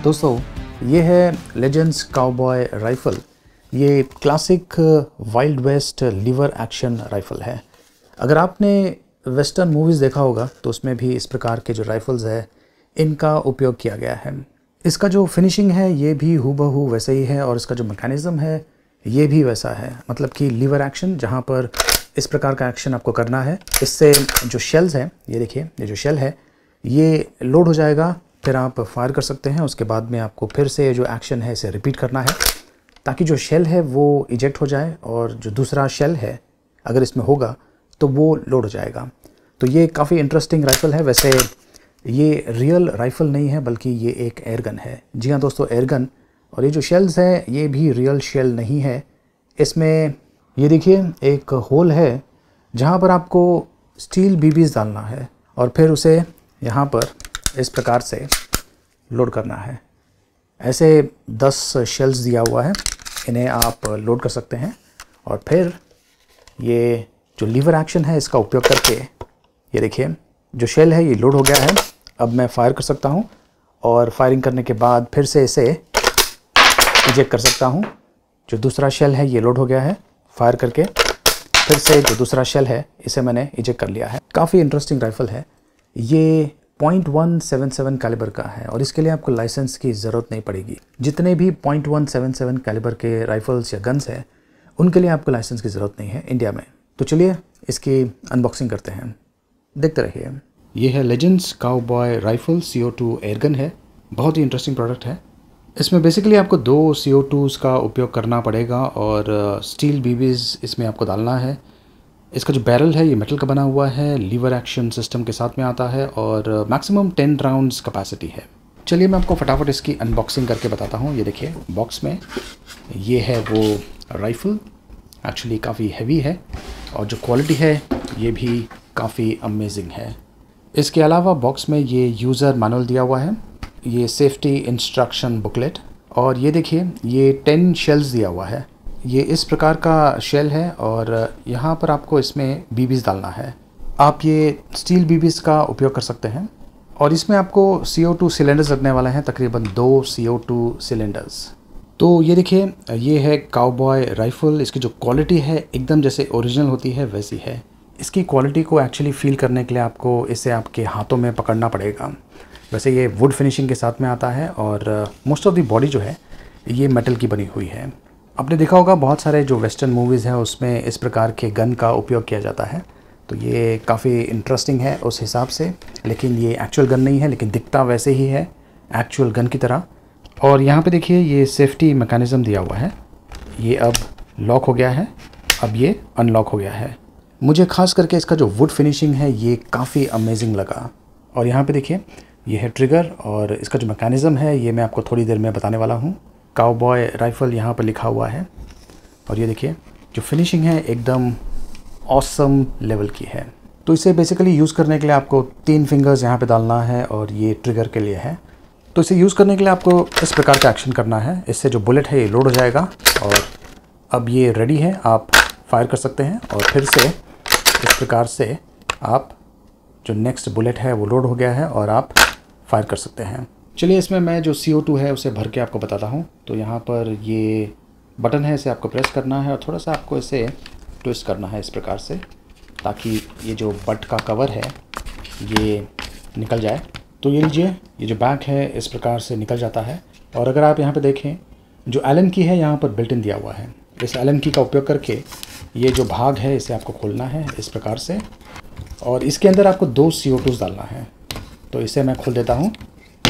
दोस्तों ये है लेजेंड्स काउबॉय राइफ़ल। ये classic wild west lever action rifle है। अगर आपने वेस्टर्न मूवीज़ देखा होगा तो उसमें भी इस प्रकार के जो राइफ़ल्स है इनका उपयोग किया गया है। इसका जो फिनिशिंग है ये भी हूबहू वैसे ही है और इसका जो मैकेनिज़्म है ये भी वैसा है, मतलब कि लीवर एक्शन, जहाँ पर इस प्रकार का एक्शन आपको करना है। इससे जो शेल्स हैं, ये देखिए, ये जो शेल है ये लोड हो जाएगा, फिर आप फायर कर सकते हैं। उसके बाद में आपको फिर से जो एक्शन है इसे रिपीट करना है ताकि जो शेल है वो इजेक्ट हो जाए और जो दूसरा शेल है अगर इसमें होगा तो वो लोड हो जाएगा। तो ये काफ़ी इंटरेस्टिंग राइफ़ल है। वैसे ये रियल राइफ़ल नहीं है बल्कि ये एक एयरगन है। जी हाँ दोस्तों, एयरगन। और ये जो शेल्स है ये भी रियल शेल नहीं है। इसमें ये देखिए एक होल है जहाँ पर आपको स्टील बीबीज़ डालना है और फिर उसे यहाँ पर इस प्रकार से लोड करना है। ऐसे 10 शेल्स दिया हुआ है, इन्हें आप लोड कर सकते हैं और फिर ये जो लीवर एक्शन है इसका उपयोग करके ये देखिए जो शेल है ये लोड हो गया है। अब मैं फायर कर सकता हूँ और फायरिंग करने के बाद फिर से इसे इजेक्ट कर सकता हूँ। जो दूसरा शेल है ये लोड हो गया है, फायर करके फिर से जो दूसरा शेल है इसे मैंने इजेक्ट कर लिया है। काफ़ी इंटरेस्टिंग राइफ़ल है। ये .177 कैलिबर का है और इसके लिए आपको लाइसेंस की ज़रूरत नहीं पड़ेगी। जितने भी .177 कैलिबर के राइफ़ल्स या गन्स हैं उनके लिए आपको लाइसेंस की ज़रूरत नहीं है इंडिया में। तो चलिए इसकी अनबॉक्सिंग करते हैं, देखते रहिए। ये है legends cowboy rifle CO2 airgun है। बहुत ही इंटरेस्टिंग प्रोडक्ट है। इसमें बेसिकली आपको 2 CO2s का उपयोग करना पड़ेगा और स्टील बीबीज़ इसमें आपको डालना है। इसका जो बैरल है ये मेटल का बना हुआ है, लीवर एक्शन सिस्टम के साथ में आता है और मैक्सिमम 10 राउंड्स कैपेसिटी है। चलिए मैं आपको फटाफट इसकी अनबॉक्सिंग करके बताता हूँ। ये देखिए बॉक्स में ये है वो राइफ़ल, एक्चुअली काफ़ी हैवी है और जो क्वालिटी है ये भी काफ़ी अमेजिंग है। इसके अलावा बॉक्स में ये यूज़र मैनुअल दिया हुआ है, ये सेफ्टी इंस्ट्रक्शन बुकलेट और ये देखिए ये 10 शेल्स दिया हुआ है। ये इस प्रकार का शेल है और यहाँ पर आपको इसमें बीबीज़ डालना है। आप ये स्टील बीबीज़ का उपयोग कर सकते हैं और इसमें आपको CO2 सिलेंडर्स लगने वाले हैं, तकरीबन 2 CO2 सिलेंडर्स। तो ये देखिए ये है काउबॉय राइफ़ल। इसकी जो क्वालिटी है एकदम जैसे ओरिजिनल होती है वैसी है। इसकी क्वालिटी को एक्चुअली फ़ील करने के लिए आपको इसे आपके हाथों में पकड़ना पड़ेगा। वैसे ये वुड फिनिशिंग के साथ में आता है और मोस्ट ऑफ द बॉडी जो है ये मेटल की बनी हुई है। आपने देखा होगा बहुत सारे जो वेस्टर्न मूवीज़ हैं उसमें इस प्रकार के गन का उपयोग किया जाता है, तो ये काफ़ी इंटरेस्टिंग है उस हिसाब से। लेकिन ये एक्चुअल गन नहीं है, लेकिन दिखता वैसे ही है एक्चुअल गन की तरह। और यहाँ पे देखिए ये सेफ्टी मैकेनिज़्म दिया हुआ है। ये अब लॉक हो गया है, अब ये अनलॉक हो गया है। मुझे खास करके इसका जो वुड फिनिशिंग है ये काफ़ी अमेजिंग लगा। और यहाँ पे देखिए ये है ट्रिगर और इसका जो मैकेनिज़्म है ये मैं आपको थोड़ी देर में बताने वाला हूँ। काउबॉय राइफ़ल यहाँ पर लिखा हुआ है और ये देखिए जो फिनिशिंग है एकदम ऑसम लेवल की है। तो इसे बेसिकली यूज़ करने के लिए आपको 3 फिंगर्स यहाँ पे डालना है और ये ट्रिगर के लिए है। तो इसे यूज़ करने के लिए आपको इस प्रकार का एक्शन करना है। इससे जो बुलेट है ये लोड हो जाएगा और अब ये रेडी है, आप फायर कर सकते हैं और फिर से इस प्रकार से आप जो नेक्स्ट बुलेट है वो लोड हो गया है और आप फायर कर सकते हैं। चलिए इसमें मैं जो CO2 है उसे भर के आपको बताता हूँ। तो यहाँ पर ये बटन है, इसे आपको प्रेस करना है और थोड़ा सा आपको इसे ट्विस्ट करना है इस प्रकार से ताकि ये जो बट का कवर है ये निकल जाए। तो ये लीजिए ये जो बैक है इस प्रकार से निकल जाता है। और अगर आप यहाँ पे देखें जो एलन की है यहाँ पर बिल्ट इन दिया हुआ है। इस एलन की का उपयोग करके ये जो भाग है इसे आपको खोलना है इस प्रकार से और इसके अंदर आपको 2 CO2s डालना है। तो इसे मैं खोल देता हूँ।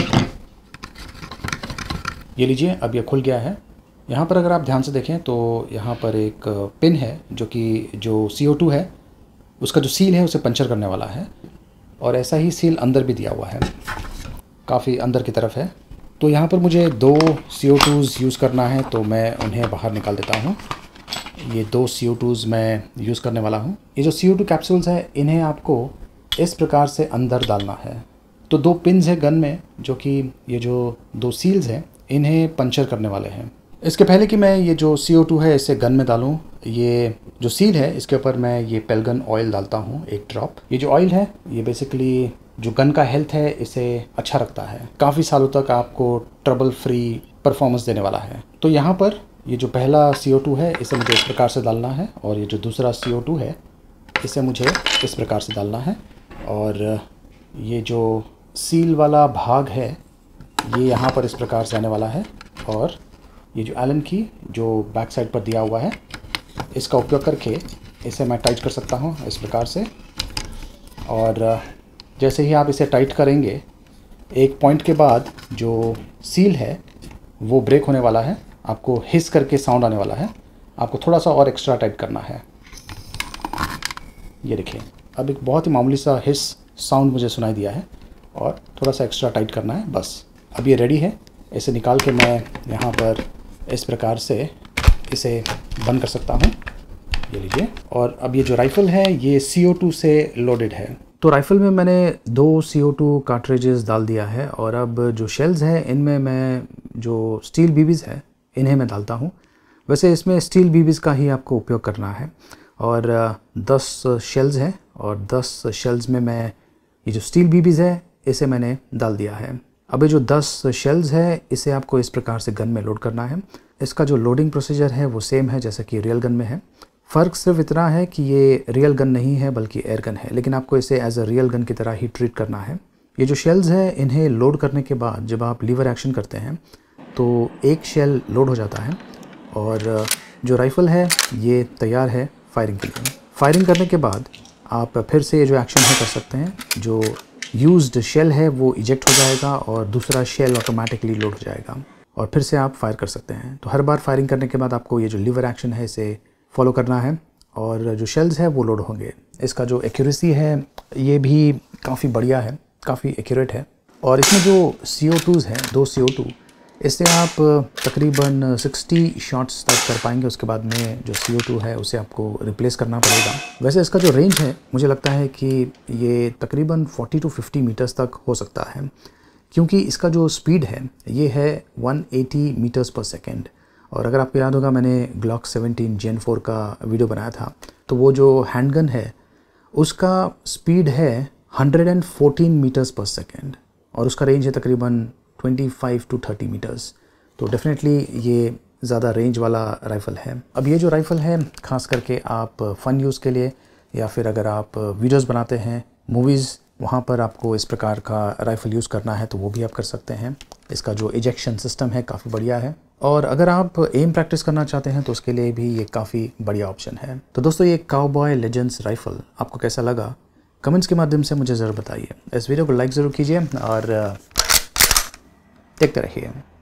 ये लीजिए अब ये खुल गया है। यहाँ पर अगर आप ध्यान से देखें तो यहाँ पर एक पिन है जो कि जो CO2 है उसका जो सील है उसे पंचर करने वाला है और ऐसा ही सील अंदर भी दिया हुआ है, काफ़ी अंदर की तरफ है। तो यहाँ पर मुझे 2 CO2s यूज़ करना है तो मैं उन्हें बाहर निकाल देता हूँ। ये 2 CO2s मैं यूज़ करने वाला हूँ। ये जो CO2 कैप्सूल्स है इन्हें आपको इस प्रकार से अंदर डालना है। तो 2 पिन्स है गन में जो कि ये जो 2 सील्स हैं इन्हें पंचर करने वाले हैं। इसके पहले कि मैं ये जो CO2 है इसे गन में डालूं, ये जो सील है इसके ऊपर मैं ये पेलगन ऑयल डालता हूँ 1 ड्रॉप। ये जो ऑयल है ये बेसिकली जो गन का हेल्थ है इसे अच्छा रखता है, काफ़ी सालों तक आपको ट्रबल फ्री परफॉर्मेंस देने वाला है। तो यहाँ पर ये जो पहला CO2 है इसे मुझे इस प्रकार से डालना है, और ये जो दूसरा CO2 है इसे मुझे इस प्रकार से डालना है, और ये जो सील वाला भाग है ये यहाँ पर इस प्रकार से आने वाला है, और ये जो एलन की जो बैक साइड पर दिया हुआ है इसका उपयोग करके इसे मैं टाइट कर सकता हूँ इस प्रकार से। और जैसे ही आप इसे टाइट करेंगे एक पॉइंट के बाद जो सील है वो ब्रेक होने वाला है, आपको हिस करके साउंड आने वाला है, आपको थोड़ा सा और एक्स्ट्रा टाइट करना है। ये देखिए अब एक बहुत ही मामूली सा हिस साउंड मुझे सुनाई दिया है, और थोड़ा सा एक्स्ट्रा टाइट करना है बस। अब ये रेडी है, इसे निकाल के मैं यहाँ पर इस प्रकार से इसे बंद कर सकता हूँ। ये लीजिए। और अब ये जो राइफ़ल है ये CO2 से लोडेड है। तो राइफ़ल में मैंने 2 CO2 कार्ट्रिजेस डाल दिया है, और अब जो शेल्स हैं इनमें मैं जो स्टील BBs है इन्हें मैं डालता हूँ। वैसे इसमें स्टील BBs का ही आपको उपयोग करना है, और 10 शेल्स हैं, और 10 शेल्स में मैं ये जो स्टील BBs है इसे मैंने डाल दिया है। अब ये जो 10 शेल्स है इसे आपको इस प्रकार से गन में लोड करना है। इसका जो लोडिंग प्रोसीजर है वो सेम है जैसा कि रियल गन में है। फ़र्क सिर्फ इतना है कि ये रियल गन नहीं है बल्कि एयर गन है, लेकिन आपको इसे एज अ रियल गन की तरह ही ट्रीट करना है। ये जो शेल्स हैं इन्हें लोड करने के बाद जब आप लीवर एक्शन करते हैं तो एक शेल लोड हो जाता है, और जो राइफ़ल है ये तैयार है फायरिंग के लिए। फायरिंग करने के बाद आप फिर से ये जो एक्शन है कर सकते हैं। जो यूज्ड शेल है वो इजेक्ट हो जाएगा और दूसरा शेल ऑटोमेटिकली लोड हो जाएगा, और फिर से आप फायर कर सकते हैं। तो हर बार फायरिंग करने के बाद आपको ये जो लीवर एक्शन है इसे फॉलो करना है, और जो शेल्स है वो लोड होंगे। इसका जो एक्यूरेसी है ये भी काफ़ी बढ़िया है, काफ़ी एक्यूरेट है। और इसमें जो CO2s हैं 2 CO2, इससे आप तकरीबन 60 शॉट्स तक कर पाएंगे। उसके बाद में जो CO2 है उसे आपको रिप्लेस करना पड़ेगा। वैसे इसका जो रेंज है मुझे लगता है कि ये तकरीबन 40 to 50 मीटर्स तक हो सकता है, क्योंकि इसका जो स्पीड है ये है 180 मीटर्स पर सेकेंड। और अगर आपको याद होगा मैंने Glock 17 Gen 4 का वीडियो बनाया था, तो वो जो हैंडगन है उसका स्पीड है 114 मीटर्स पर सेकेंड, और उसका रेंज है तकरीबन 25 to 30 मीटर्स। तो डेफिनेटली ये ज़्यादा रेंज वाला राइफ़ल है। अब ये जो राइफ़ल है ख़ास करके आप फ़न यूज़ के लिए, या फिर अगर आप वीडियोस बनाते हैं मूवीज़, वहाँ पर आपको इस प्रकार का राइफ़ल यूज़ करना है तो वो भी आप कर सकते हैं। इसका जो इजेक्शन सिस्टम है काफ़ी बढ़िया है, और अगर आप एम प्रैक्टिस करना चाहते हैं तो उसके लिए भी ये काफ़ी बढ़िया ऑप्शन है। तो दोस्तों ये काउबॉय लेजेंड्स राइफ़ल आपको कैसा लगा कमेंट्स के माध्यम से मुझे ज़रूर बताइए। इस वीडियो को लाइक ज़रूर कीजिए और देखते रहिए।